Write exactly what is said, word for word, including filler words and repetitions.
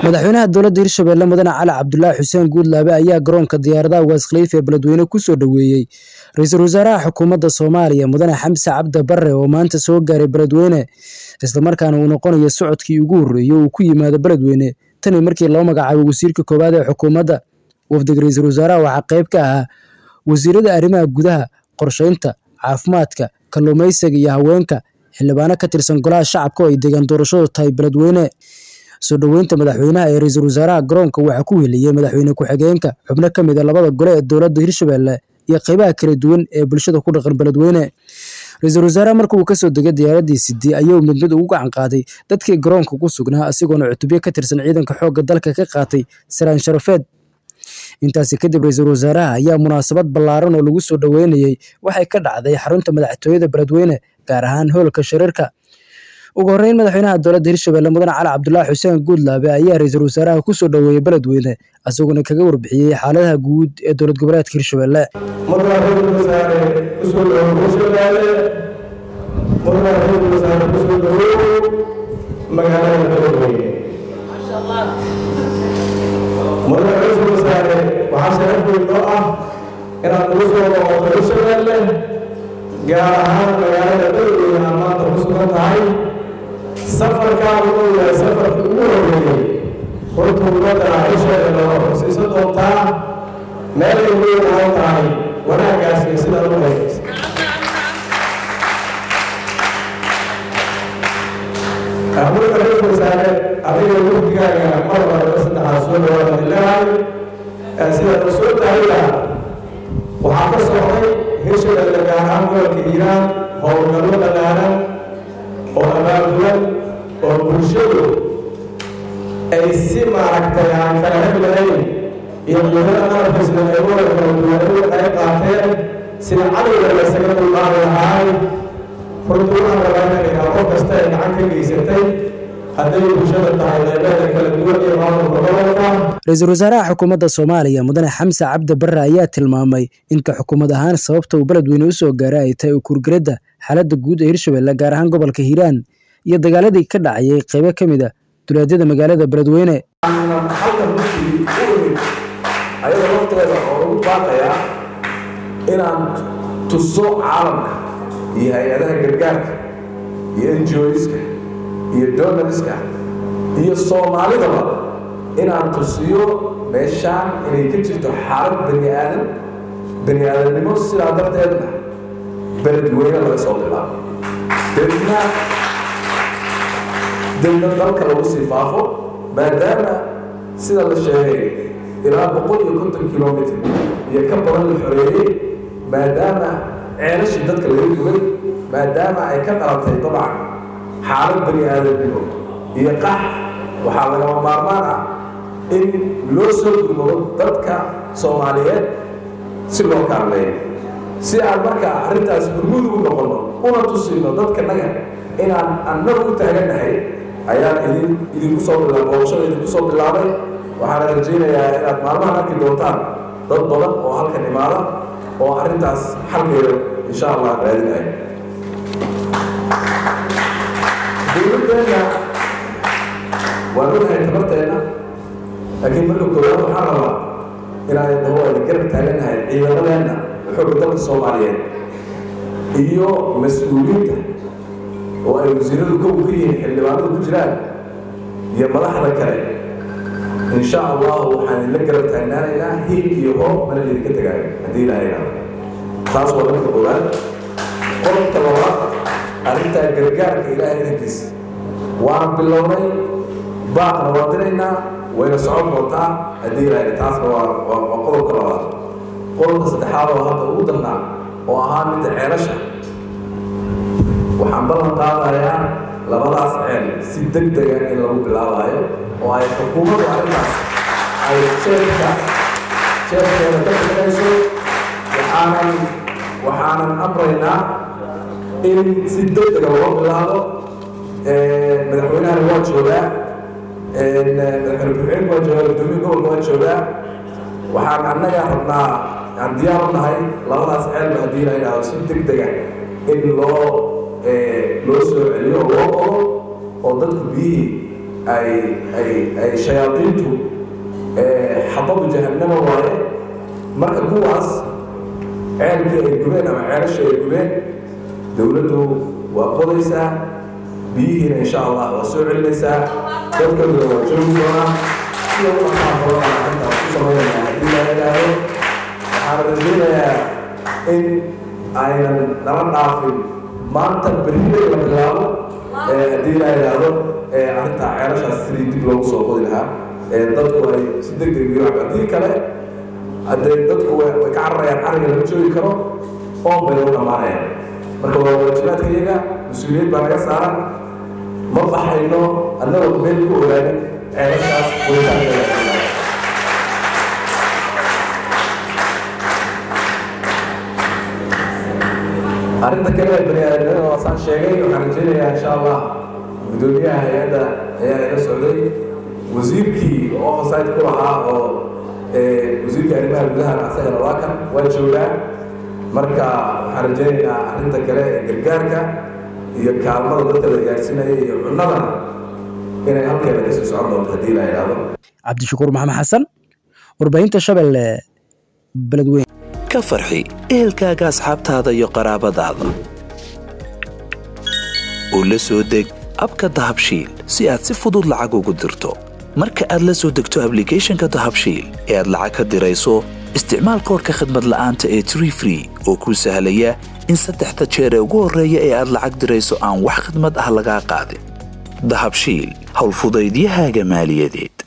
madaxweynaha dowladda Hirshabelle Mudane Cali Cabdullaahi Xuseen Guudlaabe ayaa garoonka diyaaradaha Ugaas Khalifa ee Beledweyne ku soo dhaweeyay ra'iisul wasaaraha xukuumadda Soomaaliya Mudane Xamse Cabdi Barre oo maanta soo gaaray Beledweyne isla markaana uu noqonayo socodkii ugu horeeyay oo ku yimaado Beledweyne tan markii loo magacaabay wasiirka koowaad ee xukuumadda. Wafdiga ra'iisul wasaaraha waxaa qayb ka ahaa wasiirada arrimaha gudaha, qorsheynta, caafimaadka, kalluumaysiga iyo haweenka, xildhibaano ka tirsan golaha shacabka oo ay deegaan doorashadu tahay Beledweyne. soo dhaweynta madaxweynaha ee ra'iisul wasaaraha garoonka waxa ku heliyay madaxweyne ku-xigeenka xubno ka mid ah labada gole ee dowladda Hirshabelle iyo qaybaha kala duwan ee bulshada ku dhaqan Beledweyne. ra'iisul wasaaraha markii uu ka soo degay diyaaradiisii ayuu mid mid ugu gacan qaaday dadkii garoonka ku sugnaa asigoona cutubyo ka tirsan ciidanka xoogga dalka ka qaatay saraan sharafeed. intaasi kadib ra'iisul wasaaraha ayaa munaasabad ballaaran oo lagu soo dhaweynayay waxay ka dhacday xarunta madaxtooyada Beledweyne gaar ahaan hoolka shirarka. ugu horeyn madaxweynaha dowladda Hirshabelle Mudane Cali Cabdullaahi Xuseen Guudlaabe ayaa ra'iisul wasaaraha ku soo dhaweeyay Beledweyne asaguna kaga warbixiyay xaaladaha guud ee dowlad goboleedka Hirshabelle. madaxweynaha wasaare ku soo dhaweeyay Hirshabelle madaxweynaha wasaare ku soo dhaweeyay magaalada Beledweyne. Masha Allah. madaxweynaha wasaare waxa sharaf weyn oo ah inaad ugu soo dhawaaqdo Hirshabelle gaar ahaan magaalada Beledweyne aan maanta ku sugan tahay. safarka uu yahay safarka ugu horeeyay horta ummadda Hirshabelle oo siiso doontaa meel ay weyn ay tahay wanaagaas iyo sida loo haysto. Abuur ra'iisul wasaare adiga waqtigaaga mar walba saddex soo dhawaad ilaahay sida uu soo taariikha waxa ka socday Hirshabelle gaar ahaan gobolka Hiiraan howlgallo dhalaaran oo abaabulan oo bulshadu ay si maaragtay aan kala hadlayn iyo ciidamada qarabkiisna ay u wada ay qaateen sida cadowga la isaga dulqaadi lahaay horta waxaan rabaa inaan qof kasta ay gacan ka geysatay hadday bulshada tahay qaybaha kala duwan iyo maamulka gobolka. ra'iisul wasaaraha xukuumadda Soomaaliya Mudane Xamse Cabdi Barre ayaa tilmaamay in ka xukuumad ahaan sababta uu Beledweyne u soo gaaray ay tahay kurgareeda xaaladda guud ee Hirshabelle gaar ahaan gobolka Hiiraan iyo dagaaladii ka dhacay qaybo ka mid ah duleedyada magaalada Beledweyne. halka markii ayada waqtigeeda oo ugu baaqaya inaan tuso caalamka iyo hay'adaha gargaarka iyo N G O-ska iyo donorska iyo Soomaalidaba inaan tusiyo meeshaan inay ka jirto xaalad bani aadan bani aadamnimo sidaa darteedna Beledweyne laga soo bilaabo dadna dadna dalka lagu sii faafo maadaama sida la sheegay ilaa boqol iyo konton kiiloomitir iyo ka badan la xoreeyay maadaama ceelashii dadka laga gubay maadaama ay ka dhalatay dabcan xaalad bani aadamnimo iyo qax waxaa lagama maarmaan ah in loo soo gurmado dadka Soomaaliyeed si loo kaalmeeyo si aan marka arrintaas gurmud ugu noqono una tusino dadka naga inaan annagu u taaganahay ayaan idin idinku soo bilaabay booqashada idinku soo bilaabay. waxaan rajaynayaa inaad maalmahan arki doontaan dad badan oo halkan imaada oo arrintaas xalkeeda insha Allah raadinaya. dowladdeena waa ognahay tabarteena laakiin marka koowaad waxaan rabaa inaan dawada garab taaganahay ciidamadeena xoogga dalka Soomaaliyeed iyo mas'uuliyiinta oo ay wasiiradu ka yihiin xildhibaanadu ku jiraan iyo madaxda kale insha Allah waxaan la garab taagnaanaynaa hiil iyo hoob mana idinka tagaayo haddii ilaahay yidhaahdo. taas waa marka koowaad. qodobka labaad arrintaa gargaarka ilaahay idinkiisa waan bilownay baaqna waa diraynaa wayna socon doontaa haddii ilaahay. taasna waa waa qodobka labaad. qodobka saddexaad oo hadda ugu darnaa oo ahaa midda ceelasha waxaan ballan qaadayaa labadaas ceel si degdega in lagu bilaabayo oo ay xukuumaddu arrintaas ay jeebka jeebkeeda ka shaqayso. waxaanan waxaanan amraynaa in si degdega loo bilaabo. madaxweynahana waa joogaa madaxweyne ku-xigeenka waa joogaa gudoomiye gobolka waa joogaa. waxaan annaga rabnaa aan diyaar u nahay labadaas ceelba haddii la yidhaahdo si degdega in loo loo soo celiyo oo loo qodo oo dadku biyihii ay ay ay shayaadiintu xabadu jahannama waaye marka kuwaas ceelkii ay gubeen ama ceelasha ay gubeen dowladdu waa qodaysaa biyihiina insha allah waa soo celinaysaa dadkooda waa joogi doonaa sida waxaa horana intaa ku samaynayaa haddii la yidhaahdo waxaan rajaynayaa in aynan nala dhaafin maanta berriday la bilaabo haddii la yidhaahdo arrintaa ceelashaas sidii dib loogu soo qodi lahaa dadku ay si degdeg iyo haddii kale haddee dadku way ka cararayaan cariga lama joogi karo oon bay lagu dhammaanayaan marka waa waajibaadka iyaga mas-uuliyad baa naga saaran ma baxayno annagoo meel ku ogaanin ceelashaas qoyitaankeeda arrinta kale ee baniaadamnimada waasaan sheegay waxaan rajaynayaa insha allah gudoomiyaha hay-adda ayaa ila socday wasiirkii oversight ku lahaa oo wasiirka arrimaha gudaha asagana waa kan waa joogaa marka waxaan rajaynaynaa arrinta kale ee gargaarka iyo kaalmada dadka la gaarsiinaya iyo cunnadana inay halkeeda kasii socon doonto haddii la yidhaahdo. cabdishakuur maxamed xasan warbaahinta Shabeelle beledweyne. ka farxi ehelkaaga asxaabtaada iyo qaraabadaada oo la soo deg abka dahabshiil si aad si fudud lacag ugu dirto marka aad la soo degto applicationka dahabshiil ee aad lacag ka dirayso isticmaal koodka khidmad la'aanta ee Tree Free oo kuu sahlaya in saddexda jeer ee ugu horreeya ee aad lacag dirayso aan wax khidmad ah laga qaadin. dahabshiil hawl fudaydiyahaaga maaliyadeed.